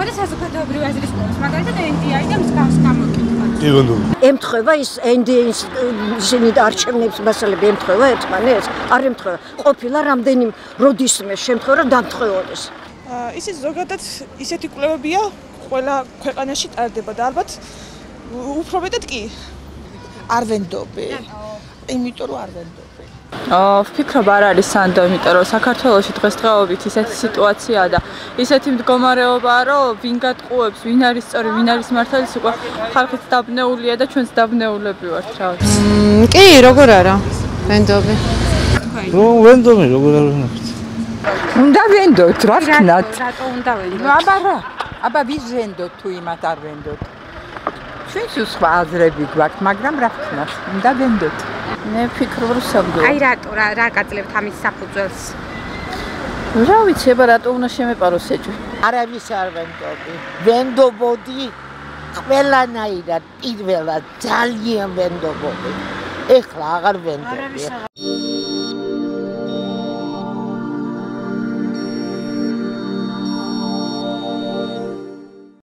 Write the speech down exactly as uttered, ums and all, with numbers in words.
არის საზოგადოებრივი აზრის პოულს, მაგალითად ენ დი აი და მსგავს გამოკითხვა. იგონო. ემთხვევა ის ენ დი ეის ისინი არჩევნებს მასალები ემთხვევა ერთმანეთს? არ ემთხვევა. ყოფილა რამდენი როდისმე შემთხვევა რომ დამთხვეოდეს. ისიც ზოგადად ისეთი კვლევებია ყველა ქვეყანაში ტარდება და ალბათ უფრო მეტად კი არ ვენდობი. იმიტომ რომ არ ვენდობი. აა ვფიქრობ არ არის სანდო, იმიტომ რომ საქართველოში დღესდღეობით ისეთი სიტუაციაა და ისეთი მდგომარეობაა, რომ ვინ გატყუებს, ვინ არის სწორი, ვინ არის მართალი, უკვე ხალხიც დაბნეულია და ჩვენც დაბნეულები ვართ, რა ვიცი. კი, როგორ არა? ვენდობი. რომ ვენდობი, როგორ არ ვენდობ. უნდა ვენდოთ, რა ვქნათ? რატო უნდა ვენდოთ? აბა რა? აბა ვის ვენდოთ თუ იმათ არ ვენდოთ? ჩვენც სხვა აზრები გვაქვს, მაგრამ რა ვქნათ? უნდა ვენდოთ. მე ვფიქრობ რომ სამგო. აი რატო რა რა გაძლევთ ამის საფუძველს? რა ვიცი, აბა რატო უნდა შემეპაროს ეჭვი? არავის არ ვენდობი. ვენდობოდი ყველანაირად პირველად ძალიან ვენდობოდი. ეხლა აღარ ვენდობი.